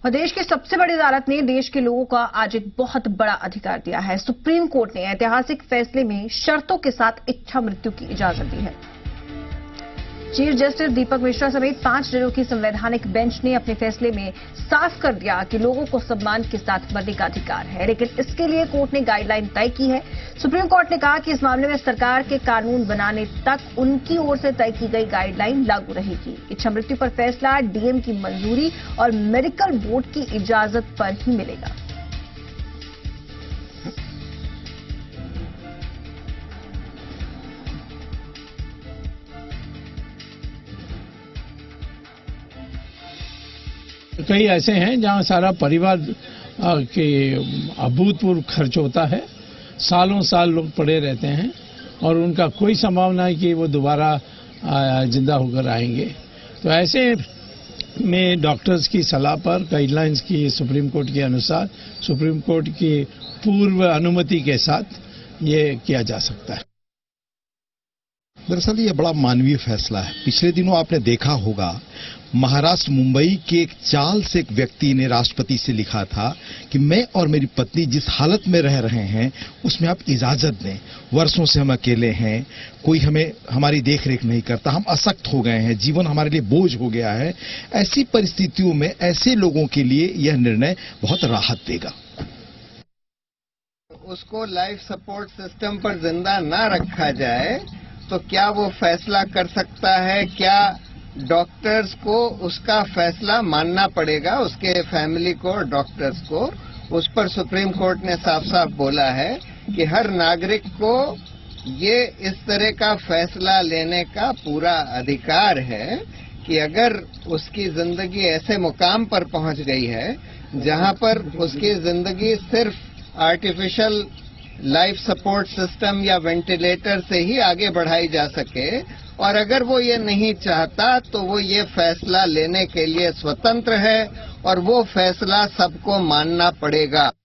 और देश की सबसे बड़ी अदालत ने देश के लोगों का आज एक बहुत बड़ा अधिकार दिया है। सुप्रीम कोर्ट ने ऐतिहासिक फैसले में शर्तों के साथ इच्छा मृत्यु की इजाजत दी है। चीफ जस्टिस दीपक मिश्रा समेत 5 जजों की संवैधानिक बेंच ने अपने फैसले में साफ कर दिया कि लोगों को सम्मान के साथ मरने का अधिकार है, लेकिन इसके लिए कोर्ट ने गाइडलाइन तय की है। सुप्रीम कोर्ट ने कहा कि इस मामले में सरकार के कानून बनाने तक उनकी ओर से तय की गई गाइडलाइन लागू रहेगी। इच्छा मृत्यु पर फैसला डीएम की मंजूरी और मेडिकल बोर्ड की इजाजत पर ही मिलेगा। कई ऐसे हैं जहां सारा परिवार के अभूतपूर्व खर्च होता है, सालों साल लोग पड़े रहते हैं और उनका कोई संभावना है कि वो दोबारा जिंदा होकर आएंगे। तो ऐसे में डॉक्टर्स की सलाह पर गाइडलाइंस की सुप्रीम कोर्ट के अनुसार सुप्रीम कोर्ट की पूर्व अनुमति के साथ ये किया जा सकता है। दरअसल ये बड़ा मानवीय फैसला है। पिछले दिनों आपने देखा होगा महाराष्ट्र मुंबई के एक चाल से एक व्यक्ति ने राष्ट्रपति से लिखा था कि मैं और मेरी पत्नी जिस हालत में रह रहे हैं उसमें आप इजाजत दें। वर्षों से हम अकेले हैं, कोई हमारी देखरेख नहीं करता, हम अशक्त हो गए हैं, जीवन हमारे लिए बोझ हो गया है। ऐसी परिस्थितियों में ऐसे लोगों के लिए यह निर्णय बहुत राहत देगा। उसको लाइफ सपोर्ट सिस्टम पर जिंदा ना रखा जाए तो क्या वो फैसला कर सकता है? क्या डॉक्टर्स को उसका फैसला मानना पड़ेगा, उसके फैमिली को, डॉक्टर्स को? उस पर सुप्रीम कोर्ट ने साफ साफ बोला है कि हर नागरिक को ये इस तरह का फैसला लेने का पूरा अधिकार है कि अगर उसकी जिंदगी ऐसे मुकाम पर पहुंच गई है जहां पर उसकी जिंदगी सिर्फ आर्टिफिशियल लाइफ सपोर्ट सिस्टम या वेंटिलेटर से ही आगे बढ़ाई जा सके, और अगर वो ये नहीं चाहता तो वो ये फैसला लेने के लिए स्वतंत्र है और वो फैसला सबको मानना पड़ेगा।